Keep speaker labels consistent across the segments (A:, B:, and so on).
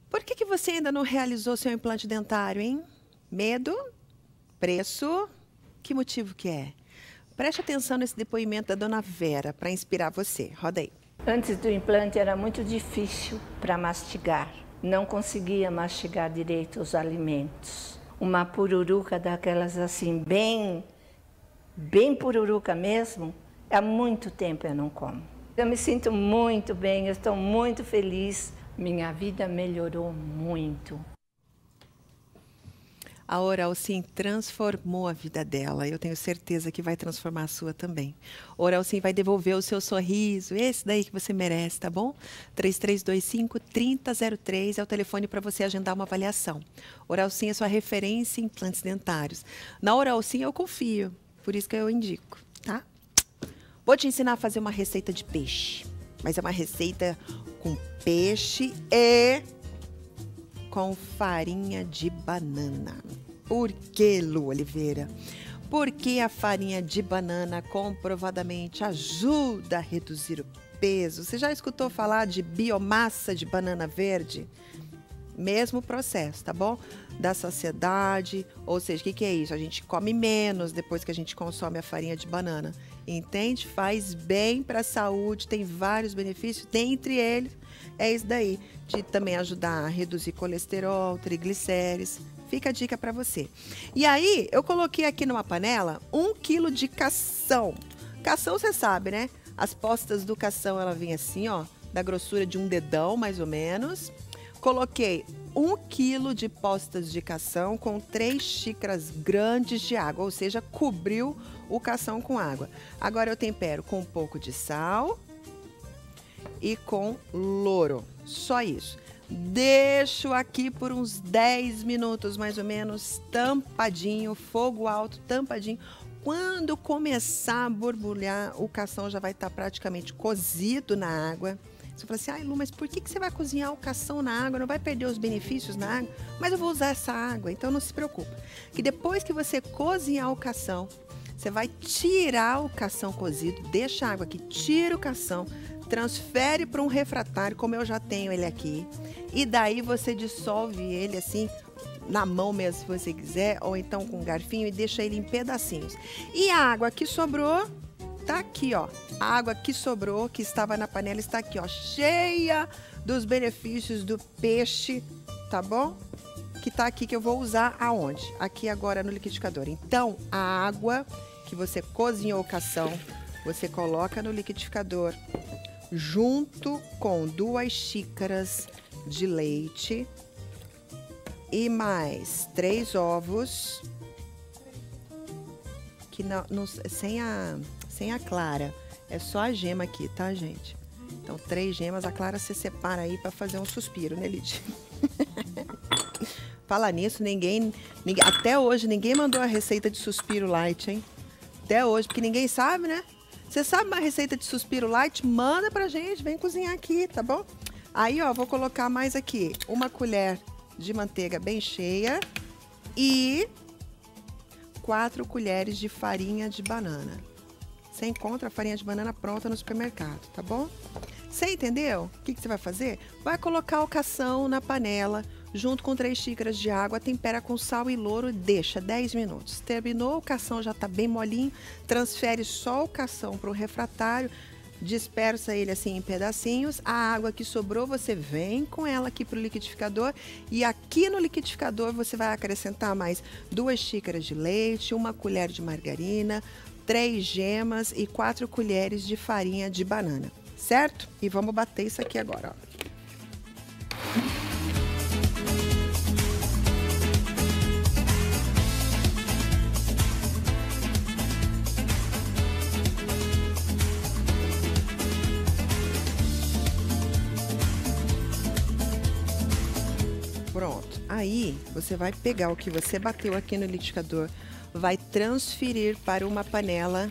A: Por que você ainda não realizou seu implante dentário, hein? Medo? Preço? Que motivo que é? Preste atenção nesse depoimento da dona Vera para inspirar você. Roda aí.
B: Antes do implante era muito difícil para mastigar. Não conseguia mastigar direito os alimentos. Uma pururuca daquelas assim, bem pururuca mesmo, há muito tempo eu não como. Eu me sinto muito bem, eu estou muito feliz. Minha vida melhorou muito.
A: A Oralcim transformou a vida dela. Eu tenho certeza que vai transformar a sua também. Oralcim vai devolver o seu sorriso, esse daí que você merece, tá bom? 3325-3003 é o telefone para você agendar uma avaliação. Oralcim é sua referência em implantes dentários. Na Oralcim eu confio, por isso que eu indico, tá? Vou te ensinar a fazer uma receita de peixe. Mas é uma receita com peixe e com farinha de banana. Por que, Lu Oliveira? Porque a farinha de banana comprovadamente ajuda a reduzir o peso. Você já escutou falar de biomassa de banana verde? Mesmo processo, tá bom? Da saciedade, ou seja, o que é isso? A gente come menos depois que a gente consome a farinha de banana. Entende? Faz bem para a saúde, tem vários benefícios, dentre eles é isso daí, de também ajudar a reduzir colesterol, triglicérides. Fica a dica para você. E aí, eu coloquei aqui numa panela 1 quilo de cação. Cação, você sabe, né? As postas do cação, ela vem assim, ó, da grossura de um dedão, mais ou menos. Coloquei 1 quilo de postas de cação com 3 xícaras grandes de água, ou seja, cobriu o cação com água. Agora eu tempero com um pouco de sal e com louro, só isso. Deixo aqui por uns 10 minutos mais ou menos, tampadinho, fogo alto, tampadinho. Quando começar a borbulhar, o cação já vai estar praticamente cozido na água. Você fala assim, ai Lu, mas por que você vai cozinhar o cação na água? Não vai perder os benefícios na água? Mas eu vou usar essa água, então não se preocupe. Que depois que você cozinhar o cação, você vai tirar o cação cozido, deixa a água aqui, tira o cação, transfere para um refratário, como eu já tenho ele aqui. E daí você dissolve ele assim, na mão mesmo, se você quiser, ou então com um garfinho e deixa ele em pedacinhos. E a água que sobrou, tá aqui, ó. A água que sobrou, que estava na panela, está aqui, ó, cheia dos benefícios do peixe, tá bom? Que tá aqui, que eu vou usar aonde? Aqui agora no liquidificador. Então, a água que você cozinhou o cação, você coloca no liquidificador, junto com 2 xícaras de leite e mais 3 ovos, que sem a clara, é só a gema aqui, tá, gente? Então, 3 gemas, a clara você separa aí para fazer um suspiro, né, Lidia? Fala nisso, ninguém, até hoje, ninguém mandou a receita de suspiro light, hein? Até hoje, porque ninguém sabe, né? Você sabe uma receita de suspiro light? Manda pra gente, vem cozinhar aqui, tá bom? Aí, ó, vou colocar mais aqui 1 colher de manteiga bem cheia e 4 colheres de farinha de banana. Você encontra a farinha de banana pronta no supermercado, tá bom? Você entendeu? O que você vai fazer? Vai colocar o cação na panela, junto com 3 xícaras de água, tempera com sal e louro e deixa 10 minutos. Terminou, o cação já tá bem molinho, transfere só o cação para o refratário, dispersa ele assim em pedacinhos. A água que sobrou, você vem com ela aqui para o liquidificador e aqui no liquidificador você vai acrescentar mais 2 xícaras de leite, 1 colher de margarina, 3 gemas e 4 colheres de farinha de banana, certo? E vamos bater isso aqui agora, ó. Pronto, aí você vai pegar o que você bateu aqui no liquidificador, vai transferir para uma panela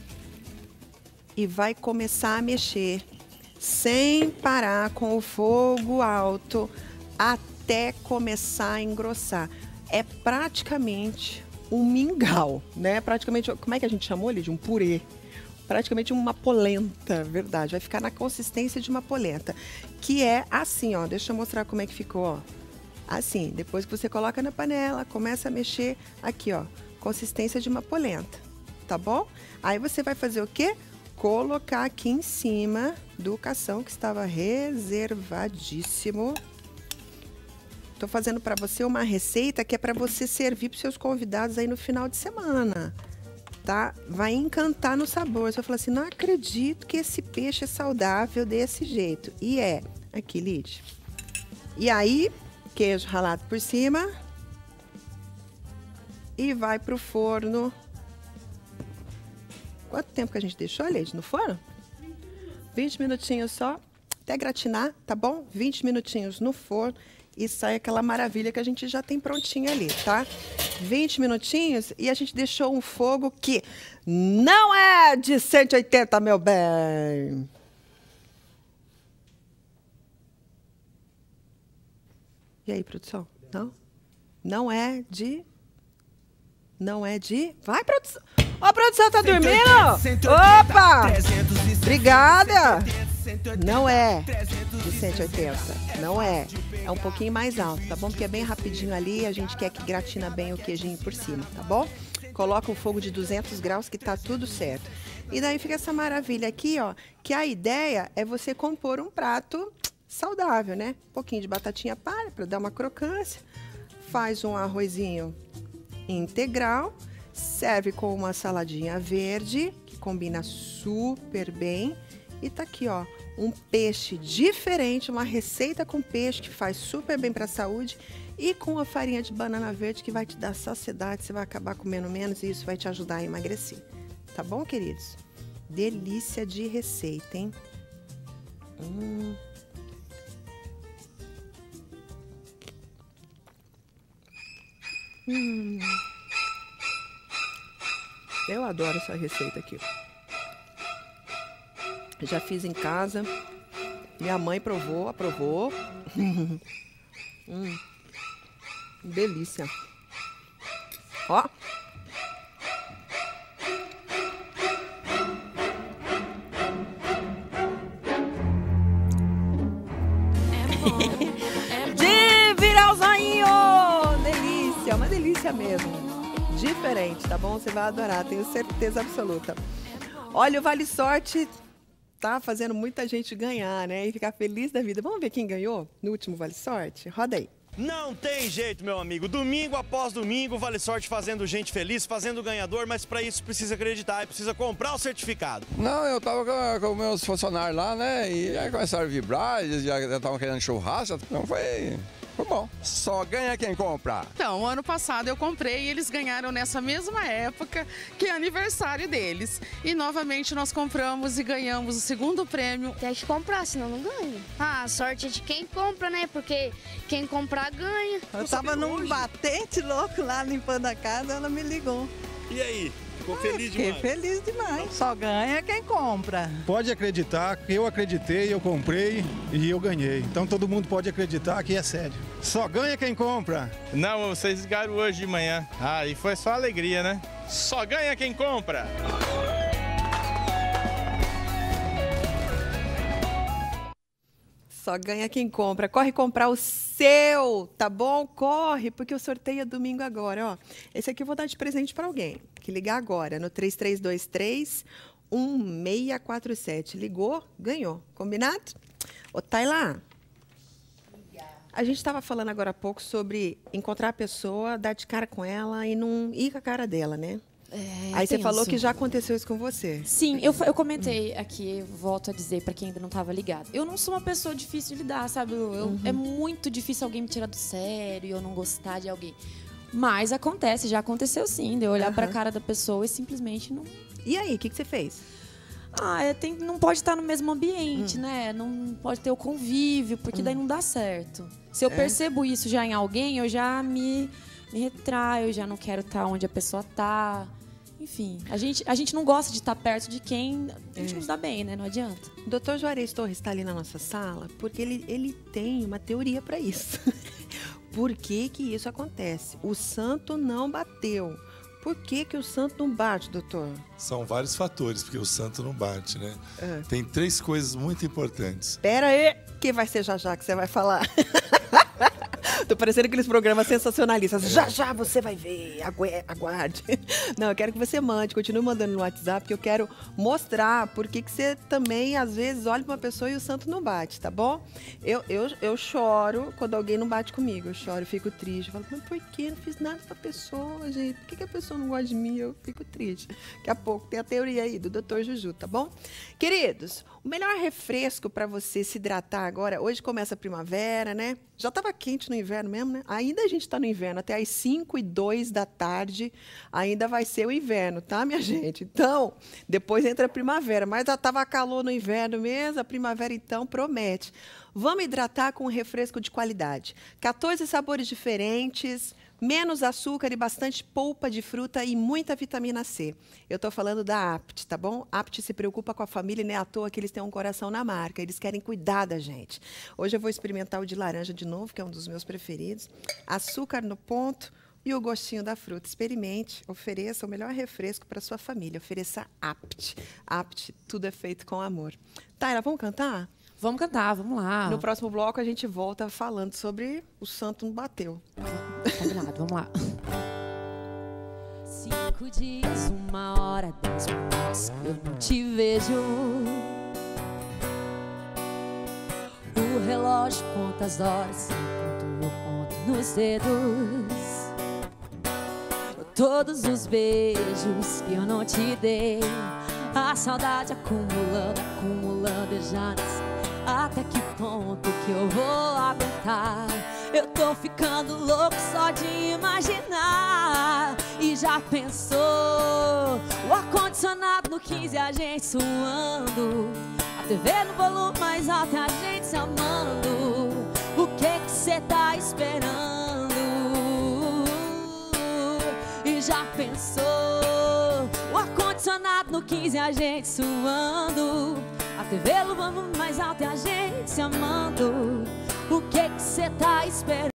A: e vai começar a mexer sem parar com o fogo alto até começar a engrossar. É praticamente um mingau, né? Praticamente, como é que a gente chamou ele? De um purê. praticamente uma polenta, verdade. Vai ficar na consistência de uma polenta, que é assim, ó. Deixa eu mostrar como é que ficou, ó. Assim, depois que você coloca na panela, começa a mexer aqui, ó. Consistência de uma polenta, tá bom? Aí você vai fazer o quê? Colocar aqui em cima do cação que estava reservadíssimo. Tô fazendo para você uma receita que é para você servir para seus convidados aí no final de semana, tá? Vai encantar no sabor. Você vai falar assim, não acredito que esse peixe é saudável desse jeito. E é. Aqui, Lid. E aí, queijo ralado por cima. E vai pro forno. Quanto tempo que a gente deixou, Lid, no forno? 20 minutinhos só. Até gratinar, tá bom? 20 minutinhos no forno. E sai aquela maravilha que a gente já tem prontinha ali, tá? 20 minutinhos e a gente deixou um fogo que não é de 180, meu bem. E aí, produção? Não? Não é de... Vai, produção! Ó, a produção tá dormindo? Opa! Obrigada! Não é de 180, não é. É um pouquinho mais alto, tá bom? Porque é bem rapidinho ali, a gente quer que gratina bem o queijinho por cima, tá bom? Coloca o fogo de 200 graus que tá tudo certo. E daí fica essa maravilha aqui, ó, que a ideia é você compor um prato saudável, né? Um pouquinho de batatinha palha para dar uma crocância. Faz um arrozinho integral, serve com uma saladinha verde, que combina super bem. E tá aqui, ó, um peixe diferente, uma receita com peixe que faz super bem para a saúde e com a farinha de banana verde que vai te dar saciedade, você vai acabar comendo menos e isso vai te ajudar a emagrecer. Tá bom, queridos? Delícia de receita, hein? Eu adoro essa receita aqui. Já fiz em casa. Minha mãe aprovou. Delícia. Ó. De virar o zoinho! Delícia, uma delícia mesmo. Diferente, tá bom? Você vai adorar, tenho certeza absoluta. Olha, o Vale Sorte tá fazendo muita gente ganhar, né? E ficar feliz da vida. Vamos ver quem ganhou no último Vale Sorte? Roda aí.
C: Não tem jeito, meu amigo. Domingo após domingo, Vale Sorte fazendo gente feliz, fazendo ganhador, mas para isso precisa acreditar e precisa comprar o certificado.
D: Não, eu tava com meus funcionários lá, né? E aí começaram a vibrar, eles já estavam querendo churrasco, então foi bom. Só ganha quem compra.
E: Então, ano passado eu comprei e eles ganharam nessa mesma época, que é aniversário deles. E novamente nós compramos e ganhamos o segundo prêmio.
F: Tem que comprar, senão não ganha. Ah, a sorte é de quem compra, né? Porque quem comprar ganha.
G: Eu tava num batente louco lá limpando a casa, ela me ligou.
C: E aí? Ficou feliz demais?
G: Fiquei feliz demais. Só ganha quem compra.
H: Pode acreditar que eu acreditei, eu comprei e eu ganhei. Então todo mundo pode acreditar que é sério. Só ganha quem compra.
I: Não, vocês ganharam hoje de manhã. Ah, e foi só alegria, né? Só ganha quem compra.
A: Só ganha quem compra. Corre comprar o seu, tá bom? Corre, porque o sorteio é domingo agora, ó. Esse aqui eu vou dar de presente para alguém que ligar agora no 3323-1647. Ligou, ganhou. Combinado? Ô, Tailá, a gente estava falando agora há pouco sobre encontrar a pessoa, dar de cara com ela e não ir com a cara dela, né? Aí você falou que já aconteceu isso com você.
J: Sim, eu comentei aqui, volto a dizer para quem ainda não estava ligado. Eu não sou uma pessoa difícil de lidar, sabe? É muito difícil alguém me tirar do sério e eu não gostar de alguém. Mas acontece, já aconteceu sim, de eu olhar para a cara da pessoa e simplesmente não...
A: E aí, o que você fez?
J: Não pode estar no mesmo ambiente, né? Não pode ter o convívio, porque daí não dá certo. Se eu percebo isso já em alguém, eu já me retraio, eu já não quero estar onde a pessoa está. Enfim, a gente não gosta de estar perto de quem a gente não se dá bem, né? Não adianta.
A: O Dr. Juarez Torres está ali na nossa sala porque ele tem uma teoria para isso. Por que que isso acontece? O santo não bateu. Por que o santo não bate, doutor?
K: São vários fatores, porque o santo não bate, né? Tem 3 coisas muito importantes.
A: Pera aí, que vai ser já que você vai falar. Tô parecendo aqueles programas sensacionalistas. Já você vai ver, aguarde. Não, eu quero que você mande, continue mandando no WhatsApp, porque eu quero mostrar por que você também, às vezes, olha pra uma pessoa e o santo não bate, tá bom? Eu choro quando alguém não bate comigo. Eu choro, eu fico triste. Eu falo, mas por que? Eu não fiz nada pra pessoa, gente. Por que a pessoa não gosta de mim? Eu fico triste. Daqui a pouco tem a teoria aí do Dr. Juju, tá bom? Queridos, o melhor refresco pra você se hidratar agora, hoje começa a primavera, né? Já tava quente no inverno mesmo, né? Ainda a gente tá no inverno, até às 5h02 da tarde ainda vai ser o inverno, tá, minha gente? Então, depois entra a primavera, mas já tava calor no inverno mesmo, a primavera então promete. Vamos hidratar com um refresco de qualidade. 14 sabores diferentes, menos açúcar e bastante polpa de fruta e muita vitamina C. Eu tô falando da Apt, tá bom? Apt se preocupa com a família e não é à toa que eles têm um coração na marca. Eles querem cuidar da gente. Hoje eu vou experimentar o de laranja de novo, que é um dos meus preferidos. Açúcar no ponto e o gostinho da fruta. Experimente, ofereça o melhor refresco para sua família. Ofereça Apt. Apt, tudo é feito com amor. Taira, vamos cantar?
J: Vamos cantar, vamos lá.
A: No próximo bloco a gente volta falando sobre o santo não bateu.
J: Combinado, vamos lá. 5 dias, 1 hora, 10 minutos que eu não te vejo. O relógio conta as horas enquanto eu conto nos dedos. Todos os beijos que eu não te dei. A saudade acumulando, acumulando, eu já não sei até que ponto que eu vou aguentar. Eu tô ficando louco só de imaginar. E já pensou o ar-condicionado no 15, a gente suando, a TV no volume mais alto, a gente se amando. O que cê tá esperando? E já pensou o ar-condicionado no 15, a gente suando, a TV no volume mais alto e a gente se amando. O que cê tá esperando?